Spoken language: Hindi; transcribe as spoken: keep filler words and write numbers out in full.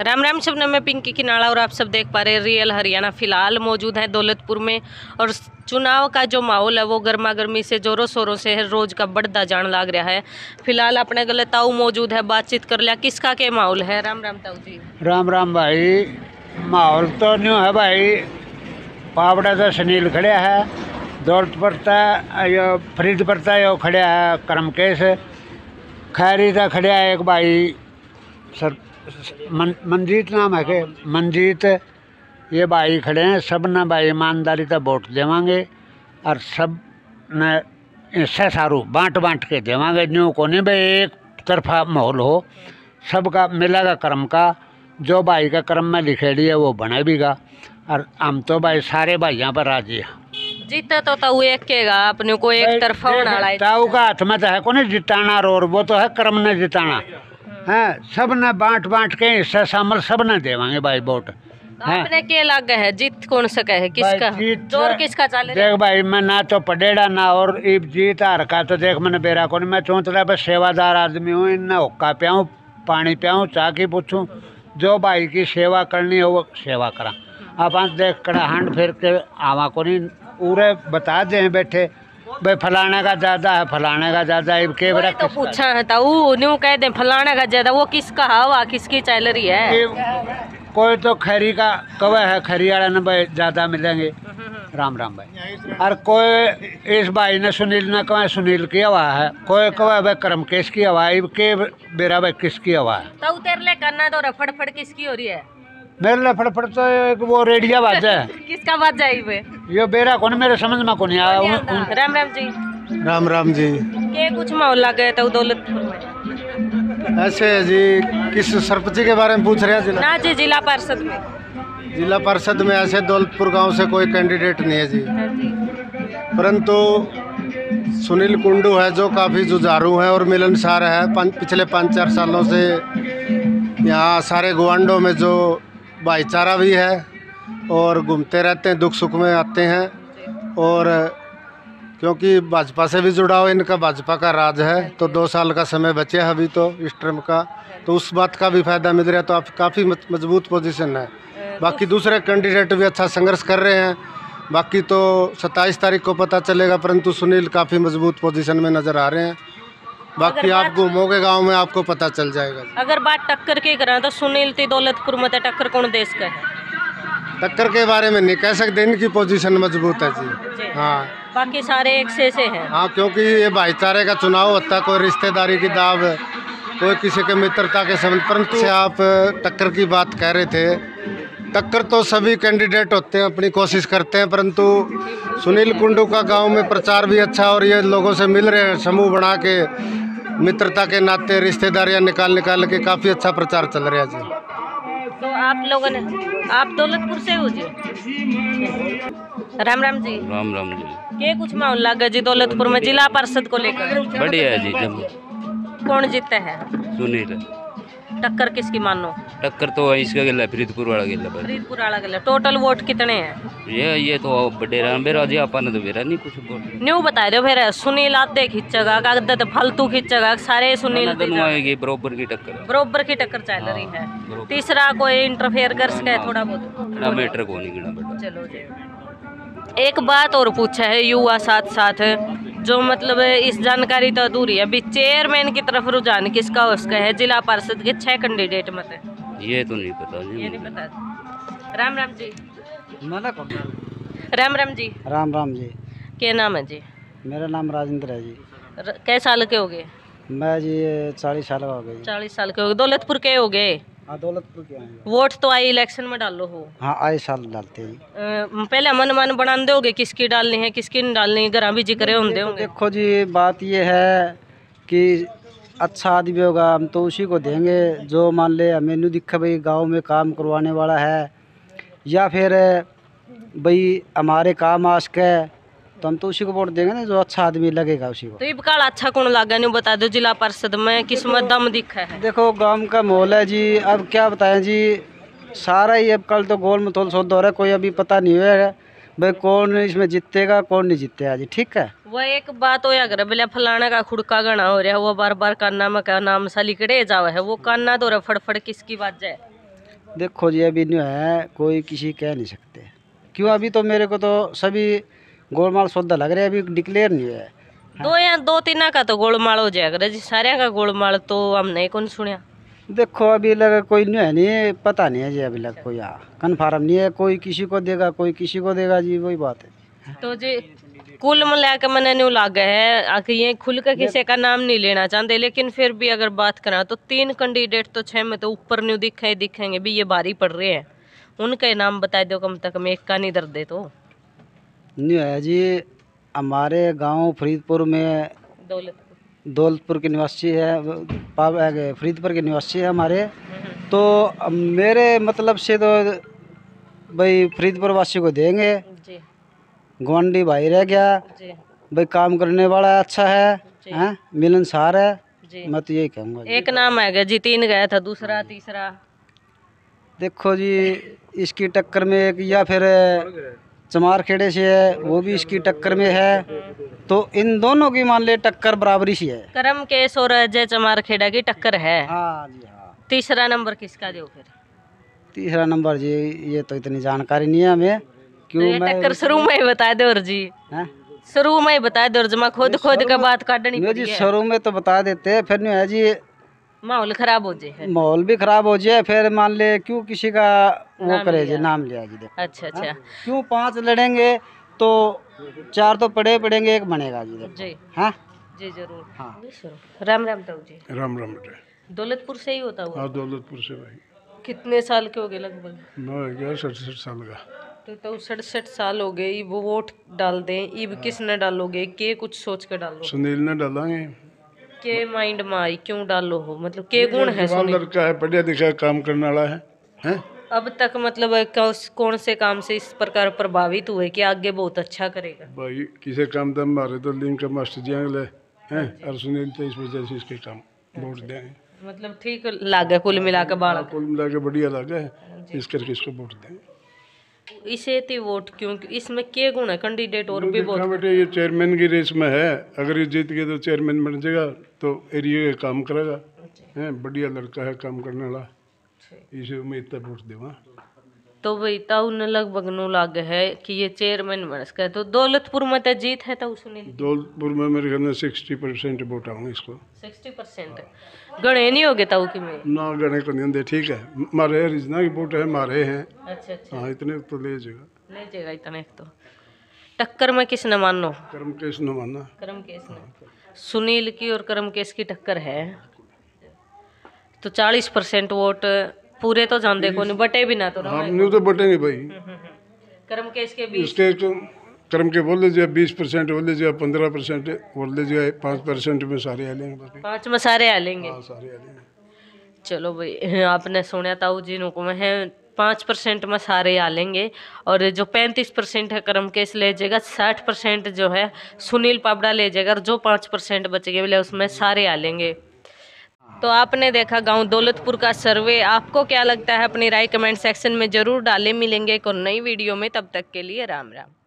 राम राम शब्द में पिंकी किनाड़ा और आप सब देख पा रहे हैं रियल हरियाणा। फिलहाल मौजूद है दौलतपुर में और चुनाव का जो माहौल है वो गर्मा गर्मी से जोरों शोरों से है, रोज का बढ़ता जान लग रहा है। फिलहाल अपने गले ताऊ मौजूद है, बातचीत कर लिया किसका के माहौल है। राम राम ताऊ जी। राम राम भाई। माहौल तो न्यू है भाई, पावड़ा तो सुनील खड़ा है, दौलत पड़ता यो फरीद पड़ता यो खड़ा है करमकेश, खैरी का खड़ा है एक भाई सर मन, मंजीत नाम है के मंजीत, ये भाई खड़े हैं। सब ने भाई ईमानदारी का वोट देवांगे और सब ने इससे सारू बांट बांट के देवांगे। न्यू को नहीं भाई एक तरफा माहौल हो, सबका मिलेगा कर्म का, जो भाई का कर्म में लिखेड़ी है वो बने बीगा। और हम तो भाई सारे भाइयों पर राजी है। जीता तो ताऊ एक केगा, अपने को एक तरफा होना ताऊ का हाथ में तो है को नहीं जिताना, और वो तो है कर्म ने जिताना है। सब ने बांट बांट के हिस्सा शामिल सब ने देवांगे भाई वोट। आपने के लगा है जीत कौन सका है, किसका जोर किसका चल देख भाई, मैं ना तो पडेड़ा ना और इब जीत हार का तो देख मैंने बेरा को नहीं। मैं चौंतरा बस सेवादार आदमी हूँ, इन हुक्का पियाऊँ, पानी पियाऊँ, चाह की पूछूँ, जो भाई की सेवा करनी हो वो सेवा करा। आप देख कड़ा हांड फिर के आवा को नहीं पूरे बता दे बैठे भाई फलाने का ज्यादा है, फलाने का ज्यादा है। के बरा तो पूछा है ताऊ न्यू कह दे फलाने का ज्यादा, वो किसका हवा किसकी चल रही है। कोई तो खैरी का कवे है, खैरी वाला ने भाई ज्यादा मिलेंगे। राम राम भाई। और कोई इस भाई ने सुनील ने कहा सुनील की हवा है, कोई कहे भाई करमकेश की हवा है, के बेरा भाई किसकी हवा है। ताऊ तेरे ले करना तो रफड़ किसकी हो रही है। मेरे लिए फटफट तो एक वो रेडिया बाजा है। किसका बाजा है ये बेरा कौन मेरे समझ में कौन आया। राम राम जी। राम राम जी। के कुछ माहौल लग गए तो दौलतपुर में ऐसे है जी, किस सरपंच के बारे में पूछ रहे हैं जिला? ना जी, जिला पार्षद में। जिला पार्षद में ऐसे दौलतपुर गांव से कोई कैंडिडेट नहीं है जी, परंतु सुनील कुंडू है जो काफ़ी जुझारू है और मिलनसार है। पिछले पाँच चार सालों से यहाँ सारे गुआंडों में जो भाईचारा भी है और घूमते रहते हैं, दुख सुख में आते हैं। और क्योंकि भाजपा से भी जुड़ा हो, इनका भाजपा का राज है, तो दो साल का समय बचे है अभी तो इस टर्म का, तो उस बात का भी फायदा मिल रहा है। तो आप काफ़ी मजबूत पोजीशन है। बाकी दूसरे कैंडिडेट भी अच्छा संघर्ष कर रहे हैं, बाकी तो सत्ताईस तारीख को पता चलेगा, परंतु सुनील काफ़ी मजबूत पोजीशन में नज़र आ रहे हैं। बाकी आप घूमोगे गांव में आपको पता चल जाएगा। अगर बात टक्कर की करें तो सुनील ती दौलतपुर में टक्कर कौन देश का है। टक्कर के बारे में नहीं कह सकते, इनकी पोजीशन मजबूत है जी। हाँ, बाकी सारे एक से से हैं। हाँ, क्योंकि ये भाईचारे का चुनाव होता है, कोई रिश्तेदारी की दाव, कोई किसी के मित्रता के संबंध। परंतु से आप टक्कर की बात कह रहे थे, टक्कर तो सभी कैंडिडेट होते हैं, अपनी कोशिश करते हैं, परंतु सुनील कुंडू का गांव में प्रचार भी अच्छा और ये लोगों से मिल रहे हैं, समूह बना के मित्रता के नाते रिश्तेदारियां निकाल निकाल के काफ़ी अच्छा प्रचार चल रहा है जी। तो आप लोगों ने, आप दौलतपुर से हो जी। राम राम जी। राम राम जी। के कुछ माहौल लगा जी दौलतपुर में जिला पार्षद को लेकर? बढ़िया है जी। जब कौन जीतते हैं? सुनील। टक्कर किसकी मानो? टक्कर तो इसका गिला फरीदपुर वाला गिला। फरीदपुर वाला गिला। टोटल वोट कितने हैं? ये ये तो बडेरा बेरा जी, अपन तो बेरा नहीं कुछ वोट। न्यू बता दो फिर। सुनील आते खींचेगा, कागद फालतू खींचेगा, सारे सुनील आएगी, बरोबर की टक्कर, बरोबर की टक्कर चल रही है। तीसरा कोई इंटरफेयर कर सके थोड़ा बहुत ना मीटर को नहीं गिना बेटा। चलो जी। एक बात और पूछा है युवा साथ साथ, जो मतलब इस जानकारी तो अधूरी है, अभी चेयरमैन की तरफ रुझान किसका उसका है? जिला पार्षद के छह कैंडिडेट मत है, ये तो नहीं पता जी। ये नहीं पता। राम राम जी। राम राम जी। राम राम जी। क्या नाम है जी? मेरा नाम राजेंद्र है जी। कै साल के हो गए? मैं जी चालीस साल का हो गए। चालीस साल के हो गए। दौलतपुर के हो गए? हाँ, दौलतपुर के हैं। वोट तो आई इलेक्शन में डालो हो? हाँ, आए साल डालते हैं। पहले मन मन बना दोगे किसकी डालनी है किसकी नहीं डालनी, घर भी जिक्र होंगे। देखो जी, बात ये है कि अच्छा आदमी होगा हम तो उसी को देंगे, जो मान ले हमें नहीं दिखा भाई गांव में काम करवाने वाला है, या फिर भाई हमारे काम आस्क है, तो हम तो उसी को वोट देंगे ना, जो अच्छा आदमी लगेगा उसी को। तो ये काल अच्छा कौन लगा नहीं बता दो। जिला पार्षद में किस्मत दम दिखा है। देखो गांव का माहौल है जी, अब क्या बताएं जी, सारा ही अब कल तो गोल मथोल सौदा हो रहा है, कोई अभी पता नहीं हुआ भाई कौन इसमें जीतेगा कौन नहीं जीतेगा जी। ठीक है, वह एक बात हो या बोले फलाना का खुड़का गणा हो रहा है, वो बार बार कान्ना में का नाम सा लिखड़े जावा है, वो कान्ना तो फड़फड़ किसकी बात जाए। देखो जी अभी जो है कोई किसी कह नहीं सकते, क्यों अभी तो मेरे को तो सभी गोलमाल सौदा लग रहा है, अभी डिक्लेयर नहीं है। दो या दो तीन का तो गोलमाल हो जाएगा जी, सारे का गोलमाल तो हमने कौन सुनिया। देखो अभी लग कोई नहीं है, नहीं पता नहीं है जी, अभी लग कोई कन्फर्म नहीं है, कोई किसी को देगा कोई किसी को देगा जी, वही बात है। तो जी कुल मिला के मैंने न्यू लागे है आखिर ये खुल कर किसी का नाम नहीं लेना चाहते, लेकिन फिर भी अगर बात करा तो तीन कैंडिडेट तो छह में तो ऊपर न्यू दिखे दिखेंगे भी, ये भारी पड़ रहे हैं, उनके नाम बता दो कम तक में एक का नहीं दर्द दे तो। नहीं है जी, हमारे गांव फरीदपुर में दौलतपुर दौलतपुर के निवासी है, पाव- फरीदपुर के निवासी है हमारे, तो अब मेरे मतलब से तो भाई फरीदपुर वासी को देंगे। जी गुआंढी भाई रह गया जी भाई, काम करने वाला अच्छा है, हैं मिलनसार है, जी। मैं तो यही कहूँगा। एक नाम है जी, तीन गया था, दूसरा तीसरा। देखो जी इसकी टक्कर में एक या फिर चमार खेड़े से है, वो भी इसकी टक्कर में है, तो इन दोनों की मान ले टक्कर बराबरी सी है। करम केस और अजय चमार खेड़ा की टक्कर है। हाँ जी हाँ। तीसरा नंबर किसका दो फिर? तीसरा नंबर जी ये तो इतनी जानकारी नहीं है हमें, क्यों तो ये मैं टक्कर शुरू में ही बता दो जी, हैं? शुरू में ही बता दो, जमा खुद खुद का बात काटनी नहीं पड़ी जी है। शुरू में तो बता देते हैं, फिर नहीं है जी माहौल खराब हो जाए। माहौल भी खराब हो जाए, फिर मान ले क्यों किसी का वो नाम करे जी, लिया। नाम लिया जी। देखो अच्छा अच्छा क्यों पांच लड़ेंगे तो चार तो पड़े पड़ेंगे, एक बनेगा जी। देखो जी हाँ जी जरूर। हाँ। राम राम ताऊ जी। राम राम बेटे। दौलतपुर से ही होता हुआ? हाँ दौलतपुर से भाई। कितने साल के हो गए लगभग? मैं हो गया सड़सठ साल का। तो तो सड़सठ साल हो गए, वो वोट डाल दें, इब किसने डालोगे, के कुछ सोच कर डालो? सुनील ने डालेंगे। के माइंड में आई क्यों डालो हो, मतलब के गुण है जवान सुनील? लड़का है, पढ़िया लिखा है, काम करने वाला है, हैं? अब तक मतलब कौस- कौन से काम से इस प्रकार प्रभावित हुए कि आगे बहुत अच्छा करेगा? भाई किसी काम दम मारे तो लिंक का मास्टर जी अगले हैं, और सुनील तो इस वजह से इसके काम वोट देंगे। मतलब ठीक लागे कुल मिला के बालक कुल मिला के बढ़िया लगा है, इस करके इसको वोट देंगे। इसे थी वोट क्यों? इसमें के गुण है? कैंडिडेट और भी देखा बहुत। बेटे ये चेयरमैन की रेस में है, अगर ये जीत गया तो चेयरमैन बन जाएगा, तो एरिया का काम करेगा, हैं बढ़िया लड़का है, काम करने वाला, इसे उम्मीद तक वोट देवा। तो भाई ताऊ ने लगभग नु लाग है कि ये चेयरमैन बन सके, तो दौलतपुर में तो जीत है ताऊ सुनील? दौलतपुर में मेरे ख्याल में सिक्सटी परसेंट वोट आऊंगे इसको। सिक्सटी परसेंट गणे नहीं हो गए ताऊ की में? ना गणे को नहीं होंगे, ठीक है मारे रिजना की वोट है, मारे हैं। अच्छा अच्छा हाँ इतने तो ले जाएगा। ले जाएगा इतने तो। टक्कर में किसने मानो? कर्म केस न मानना। करम केस ने। सुनील की और करम केस की टक्कर है, तो चालीस परसेंट वोट पूरे तो जान देखो नहीं, बटे भी ना तो हाँ न्यू तो बटेंगे भाई। करम केस के बीच इसके तो कर्म के बोल लीजिए बीस परसेंट बोल लीजिए, पंद्रह परसेंट बोल लीजिए, पाँच परसेंट में सारे आ लेंगे बाकी। पांच में सारे आ लेंगे। हाँ सारे आ लेंगे। चलो भाई आपने सुना ताऊ जी नुको में है पाँच परसेंट में सारे आ लेंगे, और जो पैंतीस परसेंट है करम केस ले जाएगा, साठ परसेंट जो है सुनील पाबड़ा ले जाएगा, और जो पाँच परसेंट बचेंगे बोले उसमें सारे आ लेंगे। तो आपने देखा गांव दौलतपुर का सर्वे, आपको क्या लगता है अपनी राय कमेंट सेक्शन में जरूर डालें। मिलेंगे एक और नई वीडियो में, तब तक के लिए राम राम।